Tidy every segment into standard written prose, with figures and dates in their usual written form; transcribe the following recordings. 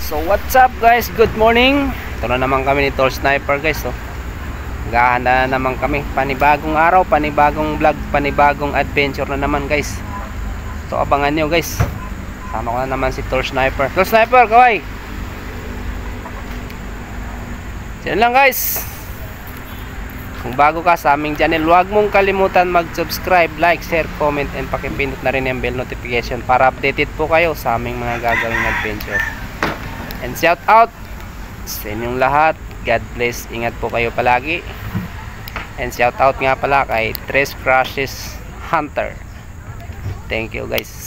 So what's up guys, good morning. Ito na naman kami ni Tall Sniper guys. So gahanda na naman kami, panibagong araw, panibagong vlog, panibagong adventure na naman guys. So abangan nyo guys, sama ko na naman si Tall Sniper. Tall Sniper, kaway. Yan lang guys. Kung bago ka sa aming channel, huwag mong kalimutan mag-subscribe, like, share, comment, and pakipindot na rin yung bell notification para updated po kayo sa aming mga gagawing adventure. And shout out sa inyong lahat. God bless. Ingat po kayo palagi. And shout out nga pala kay Tres Crushes Hunter. Thank you guys.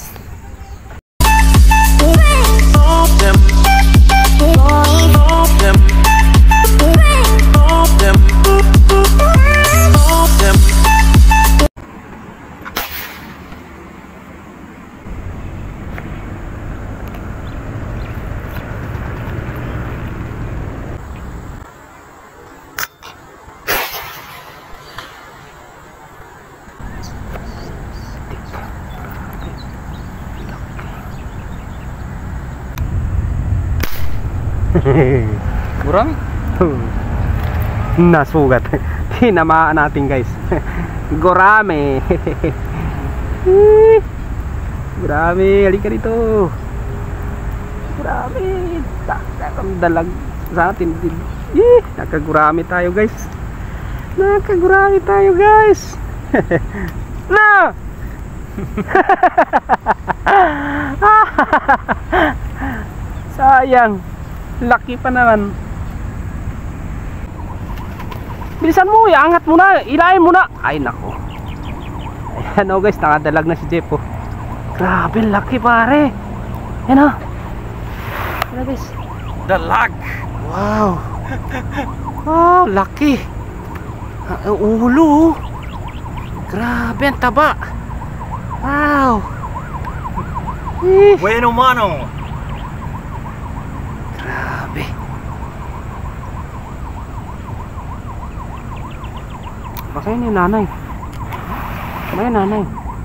Kurang? Nasugat. Tinamaan natin guys. Gurame. Gurame, halika dito. Gurame. Takang dalag sa atin. Nakagurame tayo guys. Nakagurame tayo guys. Na! Sayang. Laki pa naman. Bilisan mo, iangat mo na, ilayin mo na. Ay nako. Ayan o guys, nakadalag na si Jeff oh. Grabe, laki pare. Ayan o. Ayan guys. Dalag. Wow. Oh, laki. Ulo. Grabe, ang taba. Wow. Bueno mano. Grabe. Baka yun yung nanay. Baka yun nanay.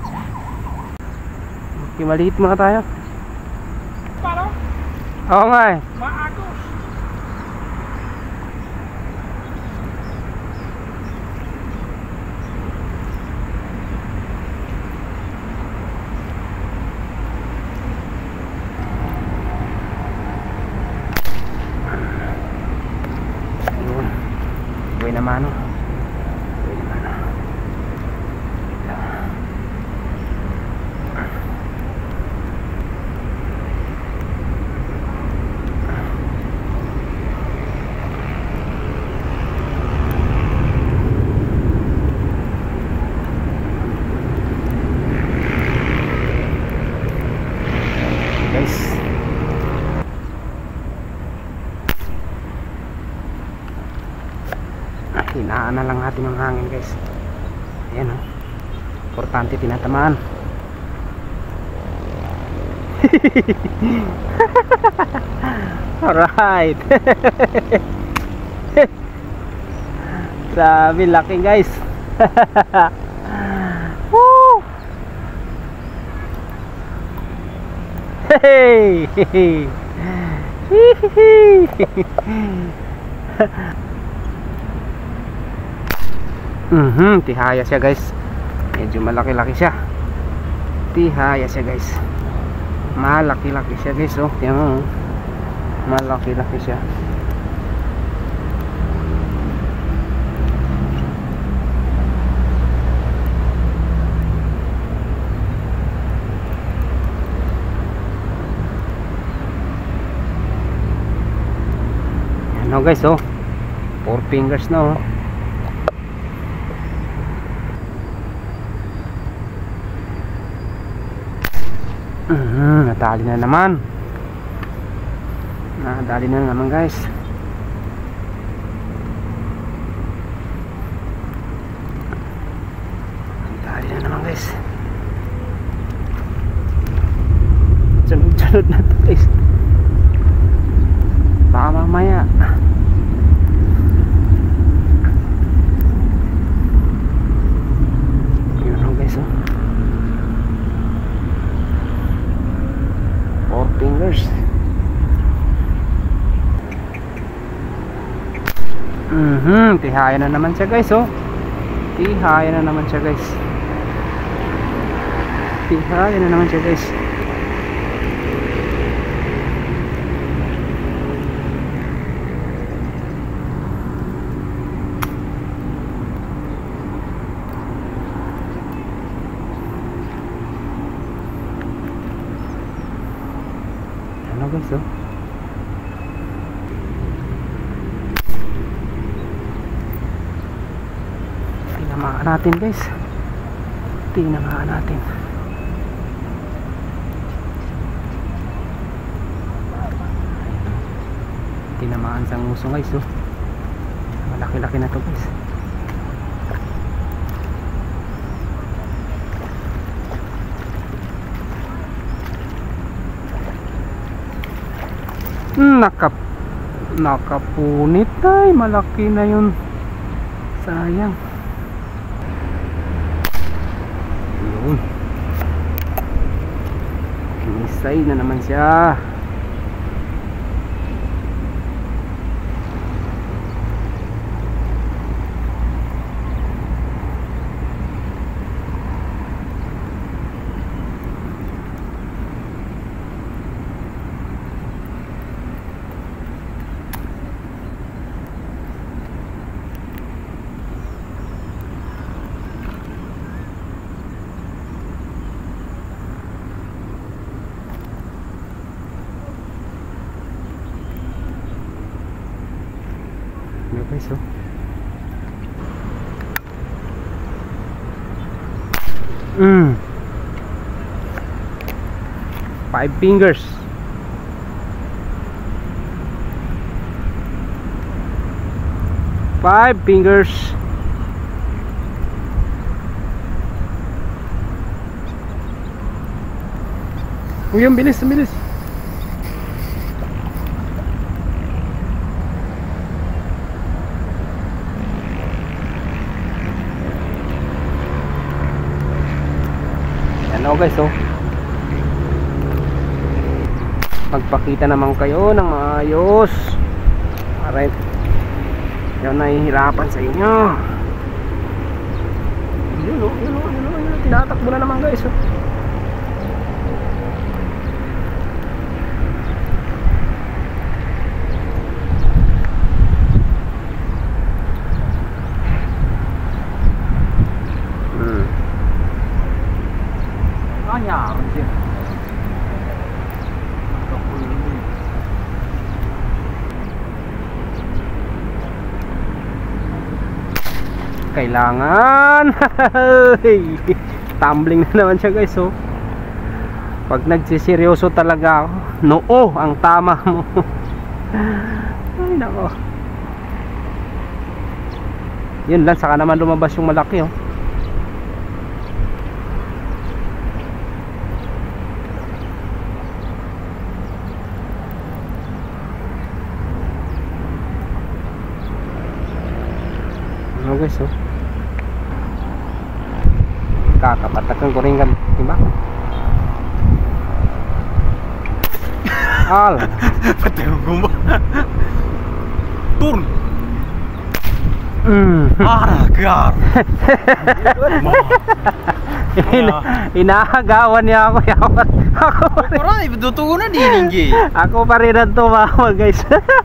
Okay, maliit muna tayo. Paano? Oo nga eh. Maagos. Buhay naman o. Buhay naman o. Guys, hinaan na lang natin ang hangin guys. Ayan o, importante tinatamaan. Alright. Grabe, laki guys. Woo! Hey! Tihaya siya guys. Medyo malaki-laki siya. Tihaya siya guys. Malaki-laki siya guys oh. Tingnan mo. Malaki-laki siya. Ano guys oh. 4 fingers na oh. Nadali na naman. Nadali na naman guys. Nadali na naman guys. Sunod-sunod na to guys. Baka mamaya yun guys oh. fingers. Tihaya na naman siya guys, oh. Tihaya na naman siya guys. Tihaya na naman siya guys. Ano guys, oh. Tinamaan natin guys. Tinamaan natin. Tinamaan sa nguso guys, oh. Malaki-laki na to guys. Nakapunit ay malaki na yun. Sayang. Yun. Kinisay na naman siya. Guys, oh. Five fingers. Five fingers. Uy, ang bilis, ang bilis. Ano guys, oh. Magpakita naman kayo ng maayos para yun nahihirapan sa inyo. Yun, oh, yun, oh, yun, oh, yun. Tinatakbo na naman guys, oh. Kailangan tumbling na naman siya guys, oh. Pag nagsiseryoso talaga ako, noo ang tama mo. Ay nako. Yun lang, saka naman lumabas yung malaki, oh. Ano guys, oh. Kakapatakan ko rin kan, diba? Al. Patay ko ba? Turn. God. Inaagawan niya ako. Aray, dutugo na dininggi. Ako pa rin ang tumawa guys.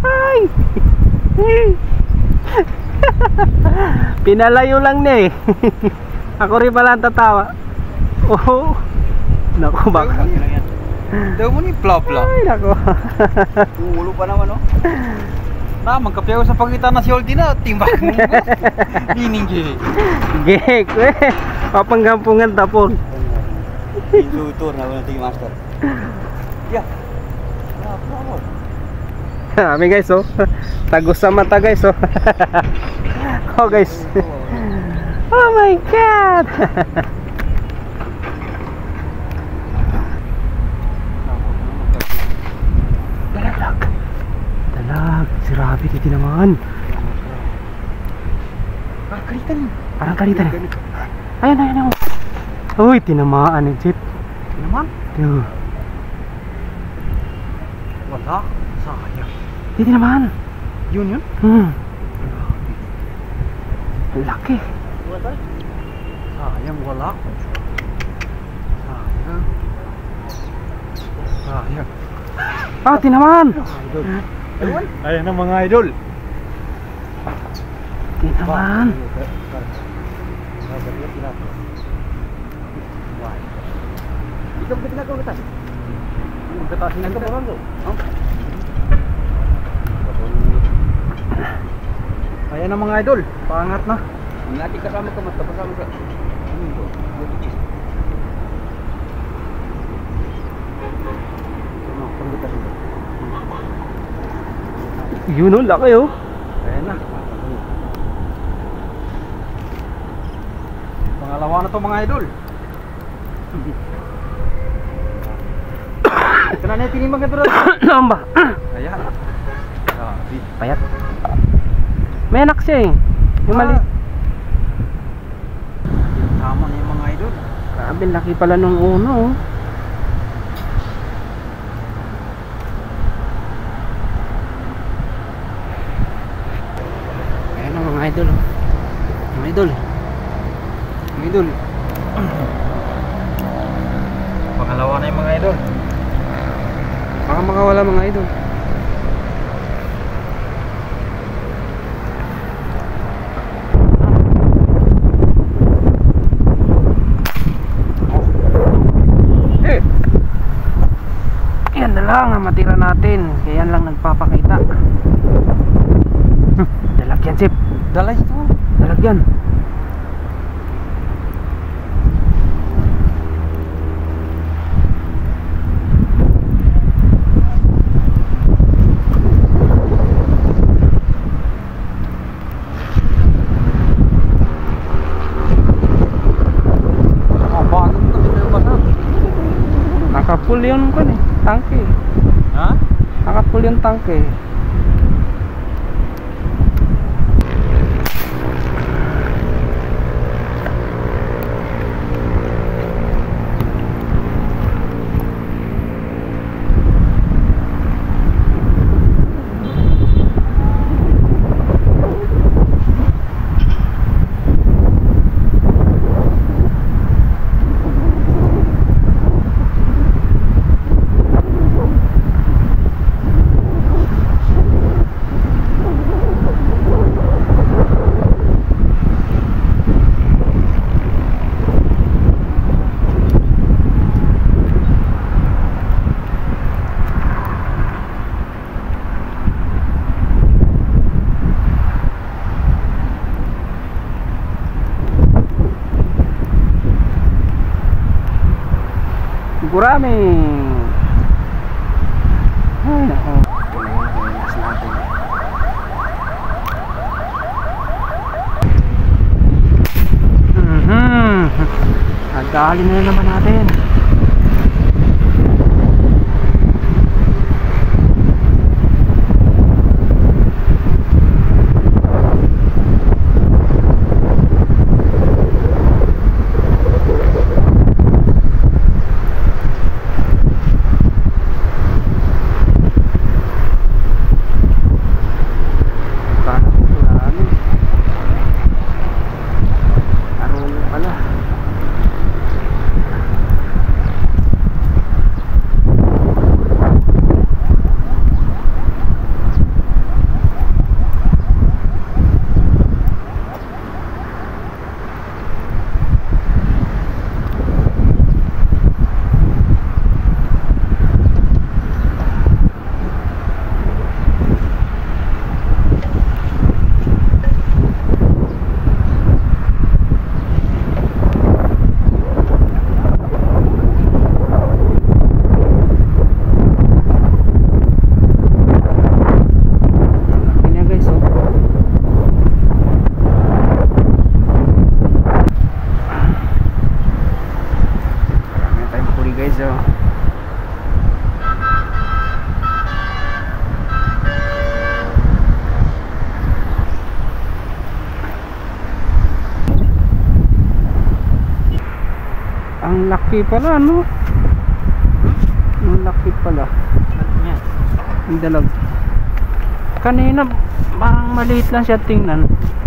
Pinalayo lang niya eh. Ako rin pala ang tatawa. Oh. Naku, baka daw mo ni plapla. ay naku. Ulo pa naman, oh. Magkapiyaw sa pagitan na si Oldi na. Timbak mo. Dininggi. Gek, papanggampungan tapon. Tutur na wala tingin master. Ya. Kami guys, oh. Tagos sa mata guys, oh. Oh guys. Oh my god. Dalag. Sirabi dito naman. Kalitan. Parang kalitan eh. Ayan, ayan, ayan. Uy, tinamaan ni Jeep. Naman? Yo. Wala. Sayang. Di tinamaan. Yun. Laki. Sayang wala. Sayang. Sayang. Ah, tinaman. Idol. Ayan na mga idol. Tinaman. Ikaw ba tinagawa kita? Magkatasin ang kapalan mo. Ayan na mga idol. Pangat na. Ang ating kasama ka, magkapasama ka. Yun o, laki oh. Ayan na. Pangalawa na to mga idol. Ito na natin yung mga drone. Namba. Ayan. Sabi. Payat. May anak siya eh. Yung mali. Tama na yung mga idol. Grabe, laki pala nung uno oh. Ayan ang mga idol oh. Mga idol. Mga idol. Pangalawa na yung mga idol. Baka makawala mga idol. Yan na lang ang matira natin. Kaya yan lang nagpapakita. Dalagyan sip. Dala ito. Dalagyan. Naka-full yung kan eh, tangke. Ha? Naka-full yung tangke. Gurami. Ay nako. Mas natin. Nagdali na naman natin. Ang laki pala, no? Ang laki pala. Ang dalag. Kanina, parang maliit lang siya tingnan.